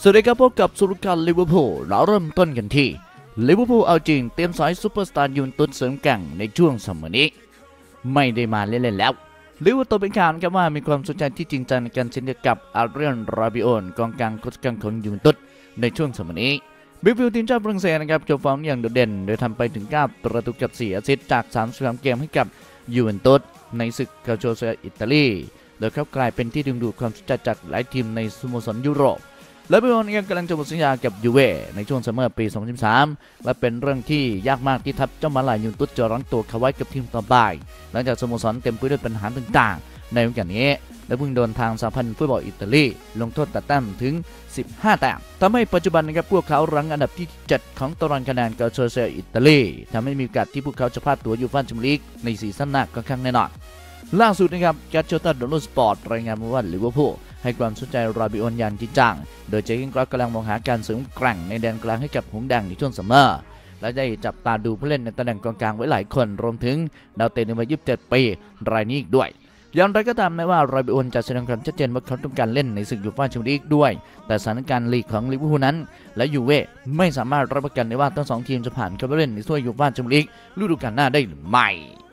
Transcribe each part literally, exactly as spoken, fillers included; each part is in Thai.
สวัสดีครับพบกับสุรการลิเวอร์พูลเราเริ่มต้นกันที่ลิเวอร์พูลเอาจริงเตรียมสายซูเปอร์สตาร์ยูนตุนเสริมแกร่งในช่วงซัมเมอร์นี้ไม่ได้มาเล่นๆแล้วลิเวอร์พูลเป็นข่าวครับว่ามีความสนใจที่จริงจังในการเซ็นกับอาเรียนราบิโอนกองกลางโคชกลางของยูเวนตุสในช่วงซัมเมอร์นี้บิลฟิลทีมชาติฝรั่งเศสนะครับโชว์ฟอร์มอย่างโดดเด่นโดยทำไปถึงเก้าประตูกับสี่แอสซิสต์จากสามสิบสามเกมให้กับยูเวนตุสในศึกคาโชเซียอิตาลีโดยเขากลายเป็นที่ดึงดูดความสนใจจากหลายทีมในสโมสรยุโรปและบิลฟิลกำลังจะหมดสัญญากับยูเว่ในช่วงซัมเมอร์ปีสองพันสิบสามและเป็นเรื่องที่ยากมากที่ทัพเจ้ามาลายยูเวนตุสจะรั้งตัวเขาไว้กับทีมต่อไปหลังจากสโมสรเต็มไปด้วยปัญหาต่างๆในวงการนี้และเพิ่งโดนทางสหพันธ์ฟุตบอลอิตาลีลงโทษตัดแต้มถึงสิบห้าแต้มทำให้ปัจจุบันนะครับพวกเขารั้งอันดับที่เจ็ดของตารางคะแนนกาโชเซียอิตาลีทำให้มีโอกาสที่พวกเขาจะพลาดตัวยูฟ่าแชมเปี้ยนลีกในซีซั่นหน้าค่อนข้างแน่นอนล่าสุดนะครับแกชโชตันโดโลสปอร์ตรายงานมาว่าลิเวอร์พูลให้ความสนใจราบิโอนอย่างจริงจังโดยเจคิงกรอสกำลังมองหาการเสริมแกร่งในแดนกลางให้กับหงส์แดงในช่วงซัมเมอร์และได้จับตาดูผู้เล่นในตำแหน่งกองกลางไว้หลายคนรวมถึงดาวเตะในวัยยี่สิบเจ็ดปีรายนี้อีกด้วยอย่างไรก็ตามแม้ว่าราบิโอนจะแสดงความชัดเจนว่าเขาต้องการเล่นในศึกยูฟ่าแชมเปี้ยนลีกด้วยแต่สถานการณ์ลีกของลิเวอร์พูลนั้นและยูเว่ไม่สามารถรับประกันได้ว่าทั้งสองทีมจะผ่านเข้าไปเล่นในถ้วยยูฟ่าแชมเปี้ยนลีกฤดูกาลหน้าได้หรือไม่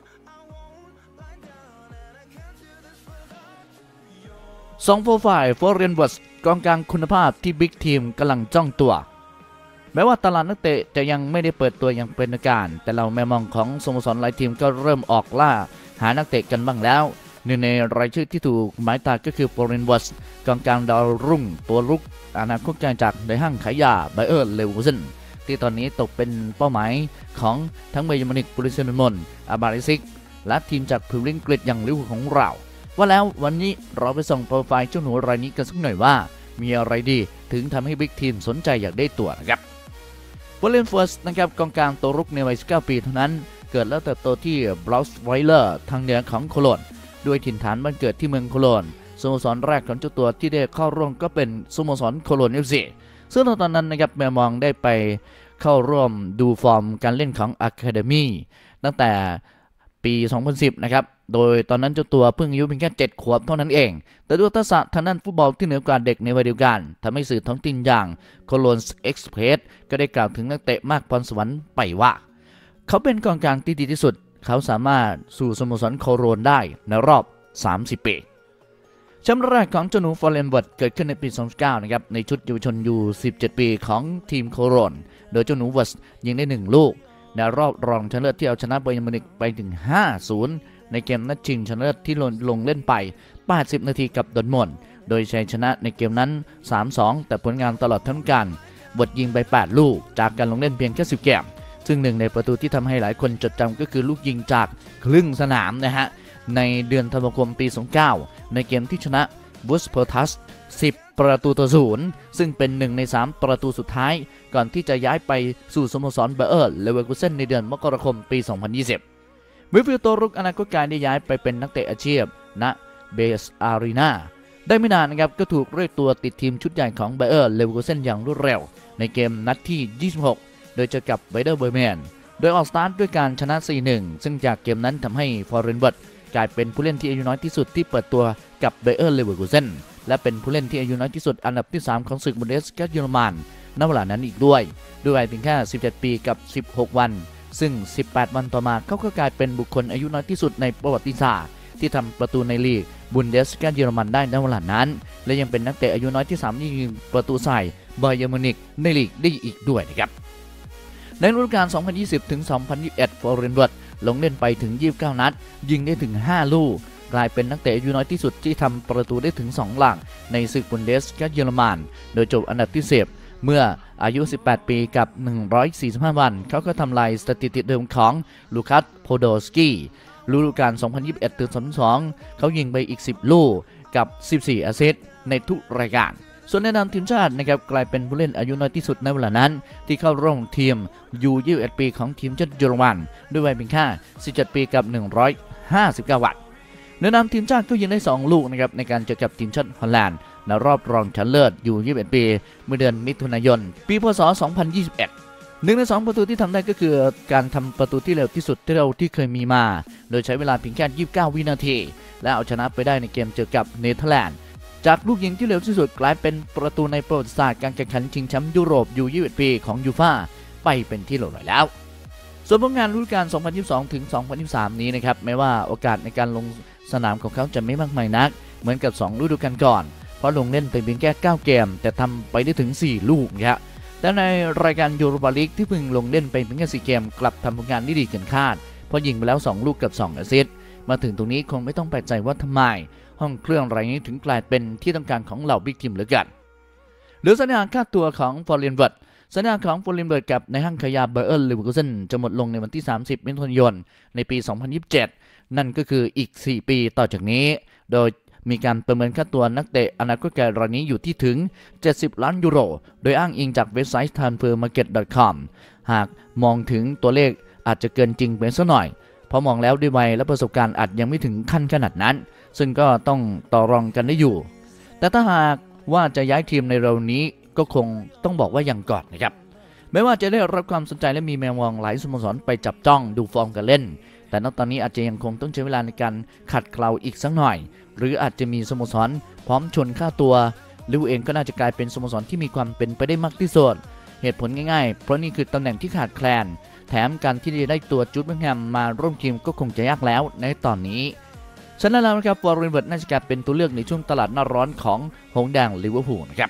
สองโปรไฟล์ฟอร์เรนวัตกองกลางคุณภาพที่บิ๊กทีมกำลังจ้องตัวแม้ว่าตลาดนักเตะจะยังไม่ได้เปิดตัวอย่างเป็นทางการแต่เราแมมองของสโมสรหลายทีมก็เริ่มออกล่าหานักเตะกันบ้างแล้วหนึ่งในรายชื่อที่ถูกหมายตาก็คือฟอร์เรนวัตกองกลางดาวรุ่งตัวรุกอนาคตจากในห้างขายยาไบเออร์เลเวอร์ซันที่ตอนนี้ตกเป็นเป้าหมายของทั้งเบย์มินิกบริเซนมอนอาบาริซิกและทีมจากพรีเมียร์ลีกอย่างลิเวอร์พูลของเราว่าแล้ววันนี้เราไปส่องโปรไฟล์เจ้าหนูรายนี้กันสักหน่อยว่ามีอะไรดีถึงทำให้บิ๊กทีมสนใจอยากได้ตัวนะครับวอลเลนเฟิร์สนะครับกองกลางตัวรุกในวัยสิบเก้าปีเท่านั้นเกิดและเติบโตที่บราวส์ไวเลอร์ทางเหนือของโคโลนด้วยถิ่นฐานบ้านเกิดที่เมืองโคโลนสโมสรแรกของเจ้าตัวที่ได้เข้าร่วมก็เป็นสโมสรโคโลนเอฟซีซึ่งตอนนั้นนะครับแมมองได้ไปเข้าร่วมดูฟอร์มการเล่นของอะคาเดมี่ตั้งแต่ปีสองพันสิบนะครับโดยตอนนั้นเจ้าตัวเพิ่งอายุเพียงแค่เจ็ดขวบเท่านั้นเองแต่ด้วยทักษะทางด้านฟุตบอลที่เหนือกว่าเด็กในวัยเดียวกันทำให้สื่อท้องถิ่นอย่างโคโลนเอ็กซ์เพรสก็ได้กล่าวถึงนักเตะมากพรสวรรค์ไปว่าเขาเป็นกองกลางที่ดีที่สุดเขาสามารถสู่สโมสรโคโลนได้ในรอบสามสิบปีแชมป์แรกของเจ้าหนูฟอร์เรนวัตเกิดขึ้นในปีสองพันสิบเก้านะครับในชุดเยาวชนยูสิบเจ็ดปีของทีมโคโลนโดยเจ้าหนูวัตยิงได้หนึ่งลูกในรอบรองชนะเลิศที่เอาชนะไบเยิร์นมิวนิกไปถึง ห้าศูนย์ ในเกมนัดชิงชนะเลิศที่ลงเล่นไปแปดสิบนาทีกับดอร์ทมุนด์โดยชัยชนะในเกมนั้น สามสอง แต่ผลงานตลอดทั้งการวัตยิงไปแปดลูกจากการลงเล่นเพียงแค่สิบเกมซึ่งหนึ่งในประตูที่ทำให้หลายคนจดจำก็คือลูกยิงจากครึ่งสนามนะฮะในเดือนธันวาคมปีสองพันเก้าในเกมที่ชนะบูสเปอร์ทัสสิบประตูต่อศูนย์ซึ่งเป็นหนึ่งในสามประตูสุดท้ายก่อนที่จะย้ายไปสู่สโมสรไบเออร์เลเวอร์คูเซ่นในเดือนมกราคมปีสองพันยี่สิบมิดฟิลด์ตัวรุกอนาคตการได้ย้ายไปเป็นนักเตะอาชีพณเบสอารีนาได้ไม่นานนะครับก็ถูกเรียกตัวติดทีมชุดใหญ่ของไบเออร์เลเวอร์คูเซ่นอย่างรวดเร็วในเกมนัดที่ยี่สิบหกโดยเจอกับไบเดอร์เบอร์แมนโดยออกสตาร์ทด้วยการชนะ สี่หนึ่ง ซึ่งจากเกมนั้นทำให้ฟอร์เรนวัตกลายเป็นผู้เล่นที่อายุน้อยที่สุดที่เปิดตัวกับไบเออร์เลเวอร์คูเซ่นและเป็นผู้เล่นที่อายุน้อยที่สุดอันดับที่สามของศึกบุนเดสลิกาเยอรมันณเวลานั้นอีกด้วยด้วยวัยเพียงแค่สิบเจ็ดปีกับสิบหกวันซึ่งสิบแปดวันต่อมาเขาก็กลายเป็นบุคคลอายุน้อยที่สุดในประวัติศาสตร์ที่ทำประตูในลีกบุนเดสลิกาเยอรมันได้ณเวลานั้นและยังเป็นนักเตะอายุน้อยที่สามที่ยิงประตูใส่ไบเยิร์นมิวนิกในลีกได้อีกด้วยนะครับในฤดูกาล สองพันยี่สิบถึงสองพันยี่สิบเอ็ด ฟอร์เรนวัตลงเล่นไปถึงยี่สิบเก้านัดยิงได้ถึงห้าลูกกลายเป็นนักเตะอายุน้อยที่สุดที่ทำประตูได้ถึงสองหลังในศึกบุนเดสลิกาเยอรมันโดยจบอันดับที่สิบเมื่ออายุสิบแปดปีกับหนึ่งร้อยสี่สิบห้าวันเขาก็ทำลายสถิติเดิมของลูคัสโพโดสกี้ฤดูกาล สองพันยี่สิบเอ็ดถึงสองพันยี่สิบสอง เขายิงไปอีกสิบลูกกับสิบสี่แอสซิสต์ในทุกรายการส่วนในนามทีมชาตินะครับกลายเป็นผู้เล่นอายุน้อยที่สุดในเวลานั้นที่เข้าร่วมทีม ยู ยี่สิบเอ็ด ปีของทีมชาติเยอรมันด้วยวัยเพียงแค่สิบเจ็ดปีกับหนึ่งร้อยห้าสิบเก้าวันในนามทีมชาติก็ยิงได้สองลูกนะครับในการเจอกับทีมชาติฮอลแลนด์ในรอบรองชนะเลิศยู ยี่สิบเอ็ด ปีเมื่อเดือนมิถุนายนปีพ.ศ. สองพันยี่สิบเอ็ดหนึ่งในสองประตูที่ทำได้ก็คือการทำประตูที่เร็วที่สุดที่เราที่เคยมีมาโดยใช้เวลาเพียงแค่ยี่สิบเก้าวินาทีและเอาชนะไปได้ในเกมเจอกับเนเธอร์แลนด์จากลูกยิงที่เร็วที่สุดกลายเป็นประตูในประวัติศาสตร์การแข่งขันชิงแชมป์ยุโรป ยู ยี่สิบเอ็ด ปีของยูฟ่าไปเป็นที่เรียบร้อยแล้วส่วนผลงานฤดูกาล สองพันยี่สิบสอง ถึง สองพันยี่สิบสาม นี้นะครับแม้ว่าโอกาสในการลงสนามของเขาจะไม่มากมายนักเหมือนกับสองฤดูกาลก่อนเพราะลงเล่นไปเพียงแค่เก้าเกมแต่ทำไปได้ถึงสี่ลูกครับแต่ในรายการยูโรปาลีกที่เพิ่งลงเล่นไปเพียงแค่สี่เกมกลับทำผลงานได้ดีเกินคาดเพราะยิงไปแล้วสองลูกกับสองแอสซิสต์มาถึงตรงนี้คงไม่ต้องแปลกใจว่าทำไมห้องเครื่องรายนี้ถึงกลายเป็นที่ต้องการของเหล่าบิ๊กทีมเหลือเกินหรือสัญญาค่าตัวของฟอร์เรนเวิร์ดสัญญาของฟอร์เรนเวิร์ดกับในห้างขายยาไบเออร์ เลเวอร์คูเซนจะหมดลงในวันที่สามสิบมิถุนายนในปีสองพันยี่สิบเจ็ดนั่นก็คืออีกสี่ปีต่อจากนี้โดยมีการประเมินค่าตัวนักเตะอนาคตไกลรายนี้อยู่ที่ถึงเจ็ดสิบล้านยูโรโดยอ้างอิงจากเว็บไซต์ ทรานสเฟอร์มาร์เก็ต ดอท คอม หากมองถึงตัวเลขอาจจะเกินจริงไปสักหน่อยเพราะมองแล้วด้วยวัยและประสบการณ์อาจยังไม่ถึงขั้นขนาดนั้นซึ่งก็ต้องต่อรองกันได้อยู่แต่ถ้าหากว่าจะย้ายทีมในเร็วนี้ก็คงต้องบอกว่ายังก่อนนะครับแม้ว่าจะได้รับความสนใจและมีแมวมองหลายสโมสรไปจับจ้องดูฟอร์มการเล่นแต่ณตอนนี้อาจจะยังคงต้องใช้เวลาในการขัดเกลาอีกสักหน่อยหรืออาจจะมีสโมสรพร้อมชนค่าตัวลิเวอร์พูลเองก็น่าจะกลายเป็นสโมสรที่มีความเป็นไปได้มากที่สุดเหตุผลง่ายๆเพราะนี่คือตำแหน่งที่ขาดแคลนแถมการที่จะได้ตัวจูดเบิลแฮมมาร่วมทีมก็คงจะยากแล้วในตอนนี้ฉะนั้นแล้วนะครับฟอร์เรนเวิร์ดน่าจะกลายเป็นตัวเลือกในช่วงตลาดหน้าร้อนของหงส์แดงลิเวอร์พูลนะครับ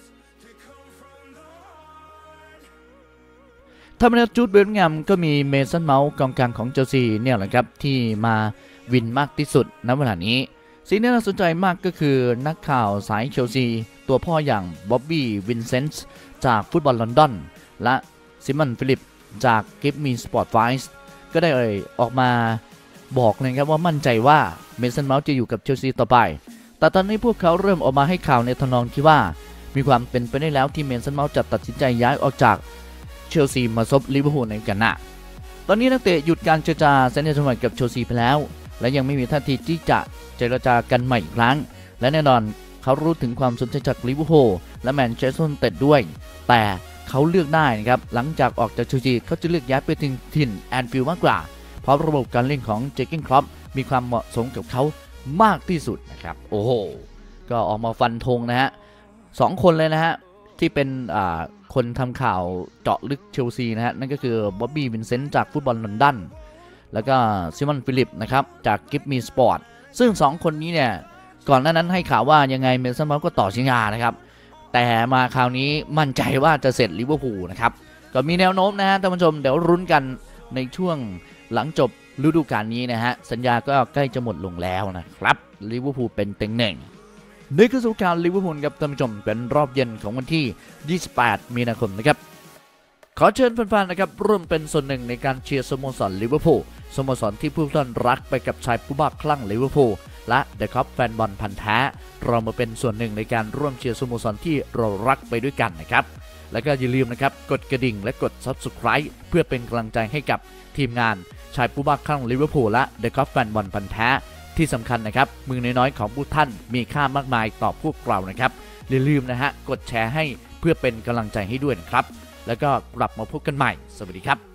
ถ้าไม่นับจูดเบิลแฮมก็มีเมสันเมาส์กองกลางของเชลซีเนี่ยแหละครับที่มาวินมากที่สุดณเวลานี้สิ่งที่น่าสนใจมากก็คือนักข่าวสายเชลซีตัวพ่ออย่างบ๊อบบี้วินเซนต์จากฟุตบอลลอนดอนและซิมอนฟิลิปจากกิฟมีสปอร์ตไวส์ก็ได้เอ่ยออกมาบอกเลยครับว่ามั่นใจว่าเมสันเมาส์จะอยู่กับเชลซีต่อไปแต่ตอนนี้พวกเขาเริ่มออกมาให้ข่าวในทำนองที่ว่ามีความเป็นไปได้แล้วที่เมสันเมาส์จะตัดสินใจย้ายออกจากเชลซีมาซบลิเวอร์พูลในกันนะตอนนี้นักเตะหยุดการเจรจาสัญญาฉบับกับเชลซีไปแล้วและยังไม่มีท่าทีที่จะเจรจากันใหม่อีกครั้งและแน่นอนเขารู้ถึงความสนใจจากลิเวอร์พูลและแมนเชสเตอร์ยูไนเต็ดด้วยแต่เขาเลือกได้นะครับหลังจากออกจากเชลซีเขาจะเลือกย้ายไปถึงถิ่นแอนฟิลด์มากกว่าเพราะระบบการเล่นของเจอร์เก้นคล็อปมีความเหมาะสมกับเขามากที่สุดนะครับโอ้โหก็ออกมาฟันธงนะฮะสองคนเลยนะฮะที่เป็นอ่าคนทำข่าวเจาะลึกเชลซีนะฮะนั่นก็คือบ๊อบบี้วินเซนต์จากฟุตบอลลอนดอนแล้วก็ซิมอนฟิลิปนะครับจากกิฟมีสปอร์ตซึ่งสองคนนี้เนี่ยก่อนหน้านั้นให้ข่าวว่ายังไงเมสันเมาส์ก็ต่อสัญญานะครับแต่มาคราวนี้มั่นใจว่าจะเสร็จลิเวอร์พูลนะครับก็มีแนวโน้มนะฮะท่านผู้ชมเดี๋ยวรุ้นกันในช่วงหลังจบฤดูกาลนี้นะฮะสัญญาก็ใกล้จะหมดลงแล้วนะครับลิเวอร์พูลเป็นเต็งหนึ่งนี่คือสรุปการลิเวอร์พูลกับท่านผู้ชมเป็นรอบเย็นของวันที่ยี่สิบแปดมีนาคมนะครับขอเชิญแฟนๆนะครับร่วมเป็นส่วนหนึ่งในการเชียร์สโมสรลิเวอร์พูลสโมสรที่ผู้ท่านรักไปกับชายผู้บ้าคลั่งลิเวอร์พูลและเดอะคัพแฟนบอลพันธุ์แท้เรามาเป็นส่วนหนึ่งในการร่วมเชียร์สโมสรที่เรารักไปด้วยกันนะครับแล้วก็อย่าลืมนะครับกดกระดิ่งและกด ซับสไครบ์ เพื่อเป็นกำลังใจให้กับทีมงานชายผู้บ้าคลั่งลิเวอร์พูลและเดอะคัพแฟนบอลพันธุ์แท้ที่สำคัญนะครับมือน้อยๆของผู้ท่านมีค่ามากมายต่อพวกเรานะครับอย่าลืมนะฮะกดแชร์ให้เพื่อเป็นกำลังใจให้ด้วยนะครับแล้วก็กลับมาพบกันใหม่สวัสดีครับ